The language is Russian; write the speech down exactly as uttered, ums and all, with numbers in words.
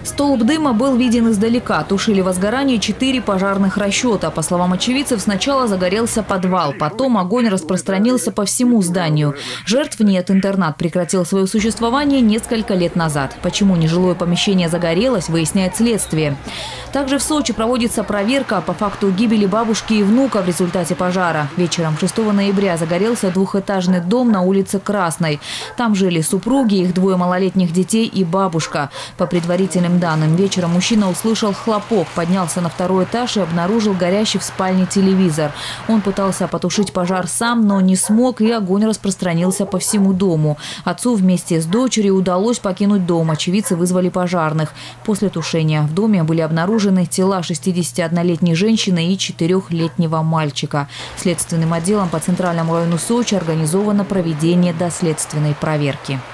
Столб дыма был виден издалека. Тушили возгорание четыре пожарных расчета. По словам очевидцев, сначала загорелся подвал, потом огонь распространился по всему зданию. Жертв нет, интернат прекратил свое существование несколько лет назад. Почему нежилое помещение загорелось, выясняет следствие. Также в Сочи проводится проверка по факту гибели бабушки и внука в результате пожара. Вечером шестого ноября загорелся двухэтажный дом на улице Красной. Там жили супруги, их двое малолетних детей и бабушка. По предварительным данным, вечером мужчина услышал хлопок, поднялся на второй этаж и обнаружил горящий в спальне телевизор. Он пытался потушить пожар сам, но не смог, и огонь распространился по всему дому. Отцу вместе с дочерью удалось покинуть дом. Очевидцы вызвали пожарных. После тушения в доме были обнаружены тела шестидесятиоднолетней женщины и четырехлетнего мальчика. Следственным отделом по Центральному району Сочи организовано проведение доследственной проверки.